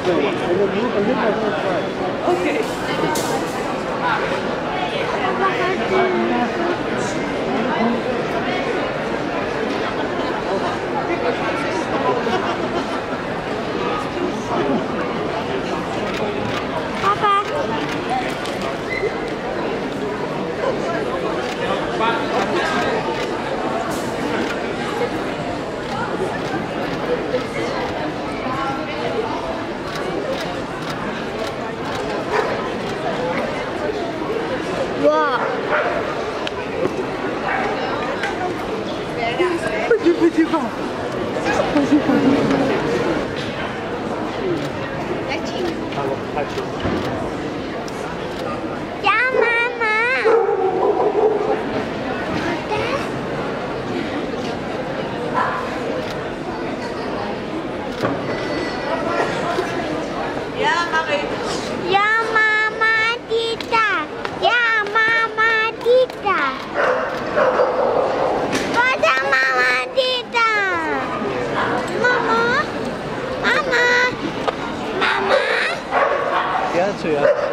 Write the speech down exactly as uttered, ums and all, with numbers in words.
Okay. 와. 야, 마마. Yeah, Maki. 야, 마마 tita. 야, 마마 tita. 맞아, 마마 tita. 마마. 마마. 마마. Yeah, too, yeah.